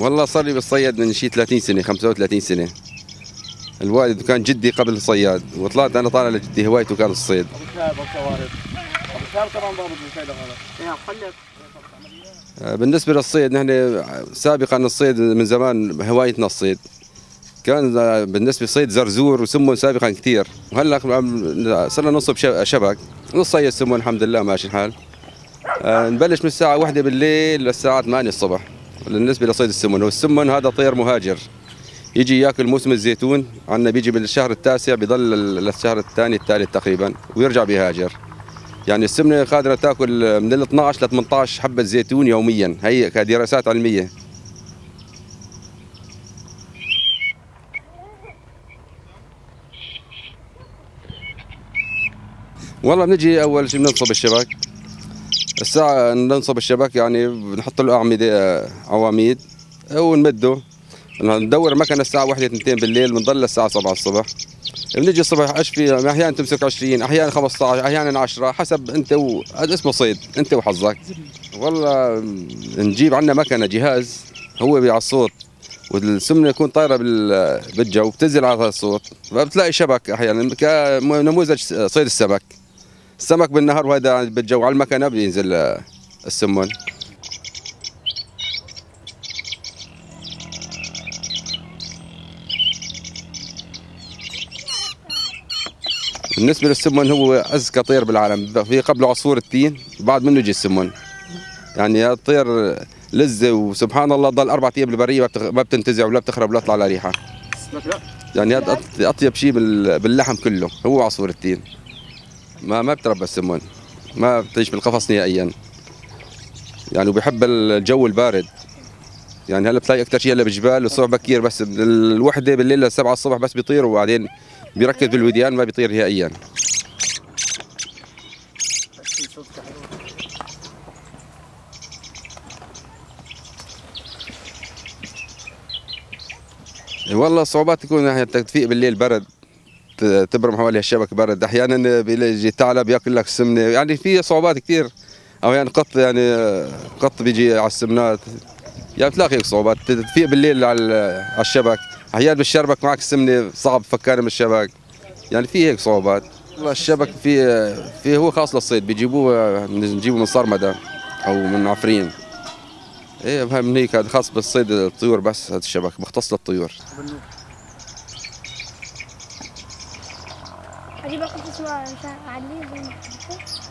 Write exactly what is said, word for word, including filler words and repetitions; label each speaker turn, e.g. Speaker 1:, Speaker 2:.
Speaker 1: والله صار لي بالصيد من شي ثلاثين سنة خمسة وثلاثين سنة. الوالد كان جدي قبل صياد، وطلعت انا طالع لجدي هوايته كان الصيد. بالنسبة للصيد نحن سابقا الصيد من زمان هوايتنا الصيد. كان بالنسبة للصيد زرزور وسمن سابقا كثير، وهلا صرنا ننصب شبك نصيد سمن الحمد لله ماشي الحال. نبلش من الساعة واحدة بالليل للساعة ثمانية الصبح بالنسبة لصيد السمن، والسمن هذا طير مهاجر يجي ياكل موسم الزيتون عندنا، بيجي بالشهر التاسع بيضل للشهر الثاني الثالث تقريبا ويرجع بيهاجر. يعني السمنه قادره تاكل من ال اثنعش ل ثمانية عشر حبه زيتون يوميا، هي كدراسات علميه. والله بنجي اول شيء بننصب الشبك. الساعه ننصب الشبك يعني بنحط له اعمده عواميد ونمده، ندور مكنه الساعه واحدة اثنين بالليل بنضل للساعه سبعة الصبح. بنجي الصبح اشفي، احيانا تمسك عشرين، احيانا خمسة عشر، احيانا عشرة، حسب انت و... هذا اسمه صيد انت وحظك. والله نجيب عندنا مكنه جهاز هو على الصوت، والسمنه يكون طايره بال... بالجو بتنزل على الصوت، فبتلاقي شبك احيانا كنموذج صيد السمك. السمك بالنهار وهذا بالجو على المكنه بينزل السمن. بالنسبة للسمن هو أذكى طير بالعالم، في قبله عصفور التين وبعد منه يجي السمن. يعني هذا الطير لذة وسبحان الله ضل أربع أيام بالبرية ما بتنتزع ولا بتخرب ولا تطلع على ريحة. يعني هذا أطيب شيء باللحم كله هو عصفور التين. ما ما بتربى السمن، ما بتعيش بالقفص نهائيا. يعني وبيحب الجو البارد. يعني هلا بتلاقي أكثر شيء هلا بالجبال الصبح بكير، بس الوحدة بالليل للسبعة الصبح بس بيطير وبعدين بيركز بالوديان ما بيطير نهائيا. والله الصعوبات تكون ناحية التدفئة بالليل برد، تبرم حوالي الشبك برد، احيانا بيجي ثعلب بياكل لك السمنه، يعني في صعوبات كثير. او يعني قط يعني قط بيجي على السمنات، يعني بتلاقي هيك صعوبات. تدفئ بالليل على على الشبك، احيانا بالشربك معك السمنه صعب فكانه من الشبك، يعني في هيك صعوبات. والله الشبك في في هو خاص للصيد، بيجيبوه نجيبه من صرمده او من عفرين. ايه من هيك هذا خاص بالصيد الطيور، بس هذا الشبك مختص للطيور.
Speaker 2: اجيب قفص وعليه